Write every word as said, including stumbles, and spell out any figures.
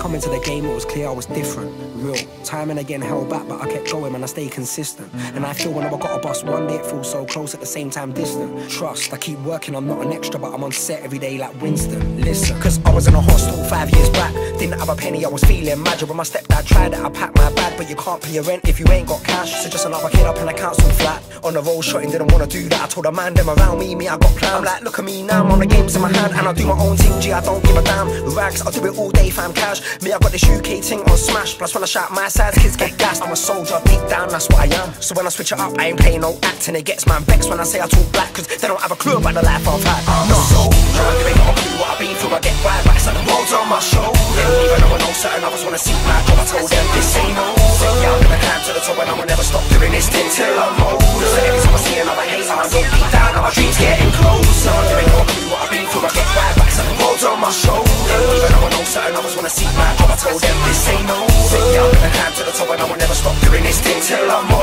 come into the game, it was clear I was different. Real. Time and again held back, but I kept going and I stayed consistent. And I feel whenever I got a bus, one day it feels so close, at the same time distant. Trust, I keep working, I'm not an extra, but I'm on set every day like Winston. Listen, cause I was in a hostel five years back. Didn't have a penny, I was feeling mad. When my stepdad tried it, I packed my bag. But you can't pay your rent if you ain't got cash. So just another kid up in a council flat. On the road shotting, didn't wanna do that. I told a man them around me, me I got plans. I'm like, look at me now, I'm on the games in my hand. And I do my own thing, G, I don't give a damn. Rags, I'll do it all day, fam, cash. Me, I got this U K ting on smash. Plus when I shout my sides, kids get gassed. I'm a soldier, deep down, that's what I am. So when I switch it up, I ain't playing no acting. It gets man vexed when I say I talk black, cause they don't have a clue about the life I've had. I'm a soldier, you ain't got a clue what I've been through. I get wide backs like the world's on my shoulder. Even though I know certain others wanna see my job, I told them this ain't over. Yeah, I'm gonna climb to the top and I will never stop doing this thing till I'm older. So every time I see another hater, I go deep down and my dreams getting closer. You ain't got a clue what I've been through. I get wide backs like the world's on my shoulder. Even though I know certain others wanna see my job, I told them this ain't over. Yeah, I'm gonna climb to the top and I will never stop doing this thing till I'm older.